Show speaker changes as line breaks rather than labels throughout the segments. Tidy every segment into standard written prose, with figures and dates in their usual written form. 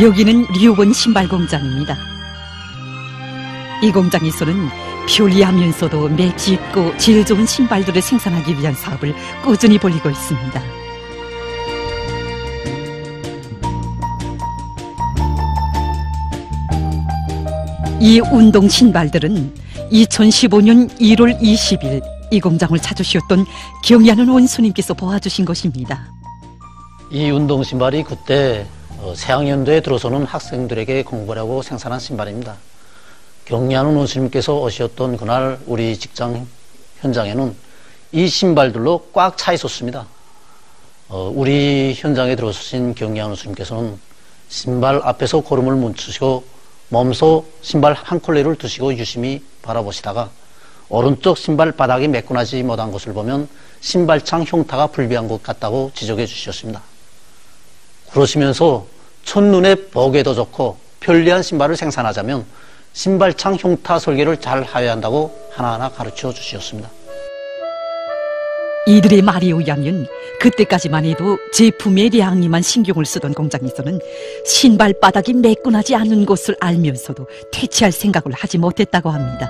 여기는 류원 신발 공장입니다. 이 공장에서는 편리하면서도 맵시있고 질 좋은 신발들을 생산하기 위한 사업을 꾸준히 벌이고 있습니다. 이 운동 신발들은 2015년 1월 20일 이 공장을 찾으셨던 경의하는 원수님께서 보아주신 것입니다.
이 운동 신발이 그때 새학년도에 들어서는 학생들에게 공부하려고 생산한 신발입니다. 경의하는 원수님께서 오셨던 그날 우리 직장 현장에는 이 신발들로 꽉 차 있었습니다. 우리 현장에 들어오신 경의하는 원수님께서는 신발 앞에서 걸음을 멈추시고 몸소 신발 한 켤레를 두시고 유심히 바라보시다가 오른쪽 신발 바닥이 매끈하지 못한 것을 보면 신발창 형태가 불비한 것 같다고 지적해 주셨습니다. 그러시면서 첫눈에 보기에도 좋고 편리한 신발을 생산하자면 신발창 형태 설계를 잘 하여야 한다고 하나하나 가르쳐 주셨습니다.
이들의 말에 의하면 그때까지만 해도 제품의 량에만 신경을 쓰던 공장에서는 신발 바닥이 매끈하지 않은 것을 알면서도 퇴치할 생각을 하지 못했다고 합니다.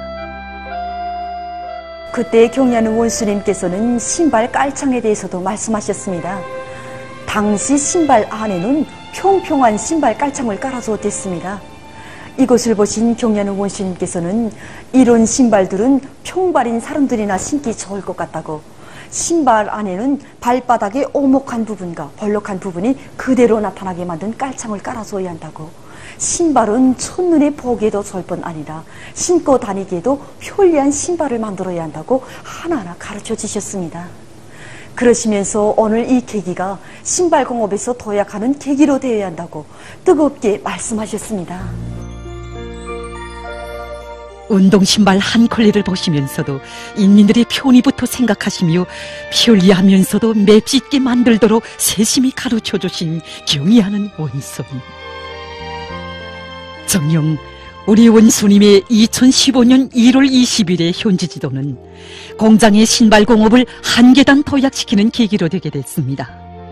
그때 경의하는 원수님께서는 신발 깔창에 대해서도 말씀하셨습니다. 당시 신발 안에는 평평한 신발 깔창을 깔아주었댔습니다. 이것을 보신 경의하는 원수님께서는 이런 신발들은 평발인 사람들이나 신기 좋을 것 같다고, 신발 안에는 발바닥의 오목한 부분과 벌럭한 부분이 그대로 나타나게 만든 깔창을 깔아줘야 한다고, 신발은 첫눈에 보기에도 좋을 뿐 아니라 신고 다니기에도 편리한 신발을 만들어야 한다고 하나하나 가르쳐 주셨습니다. 그러시면서 오늘 이 계기가 신발공업에서 도약하는 계기로 되어야 한다고 뜨겁게 말씀하셨습니다.
운동신발 한 켤레를 보시면서도 인민들의 편의부터 생각하시며 편리하면서도 맵시있게 만들도록 세심히 가르쳐주신 경의하는 원수님. 정녕 우리 원수님의 2015년 1월 20일의 현지 지도는 공장의 신발 공업을 한 계단 도약시키는 계기로 되게 됐습니다.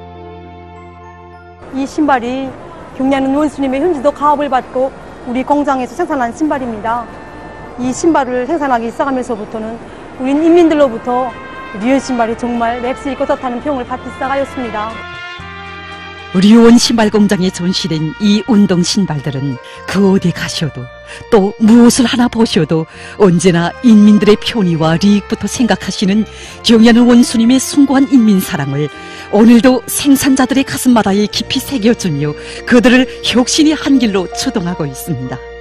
이 신발이 경의하는 원수님의 현지도 가업을 받고 우리 공장에서 생산한 신발입니다. 이 신발을 생산하기 시작하면서부터는 우린 인민들로부터 류원 신발이 정말 맵시있고 좋다는 평을 받기 시작하였습니다.
류원 신발 공장에 전시된 이 운동 신발들은 그 어디 가셔도 또 무엇을 하나 보셔도 언제나 인민들의 편의와利益부터 생각하시는 경의하는 원수님의 숭고한 인민사랑을 오늘도 생산자들의 가슴마다에 깊이 새겨주며 그들을 혁신의 한 길로 추동하고 있습니다.